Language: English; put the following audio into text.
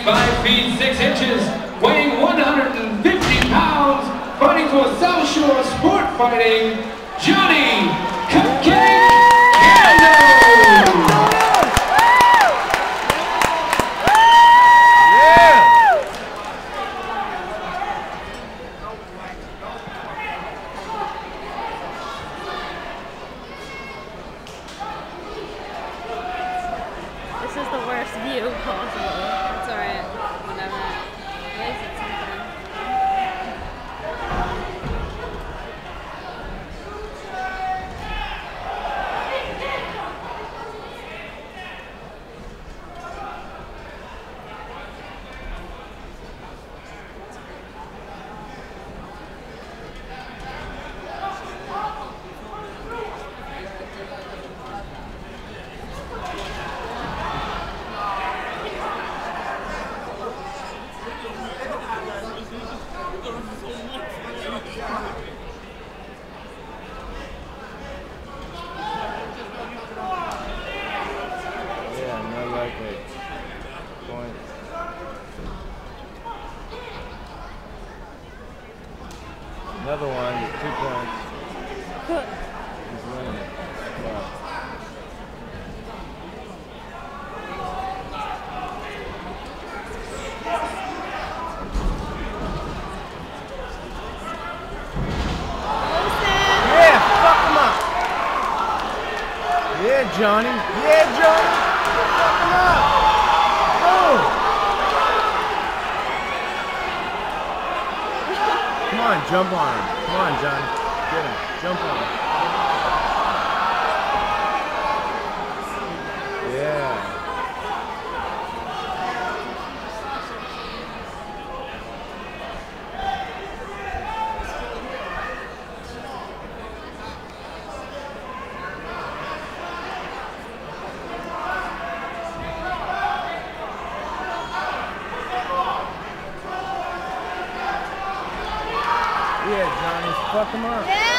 5 feet 6 inches, weighing 150 pounds, fighting for South Shore Sport Fighting, Johnny Cupcakes. This is the worst view possible. It's alright. Whatever. At least it's something. Another one, 2 points. He's winning it. Wow. Yeah, fuck him up. Yeah, Johnny. Yeah, Johnny. Fuck him up. Go. Come on, jump on him. Come on, John. Get him. Jump on him. Yeah. Yeah, Johnny, fuck him up.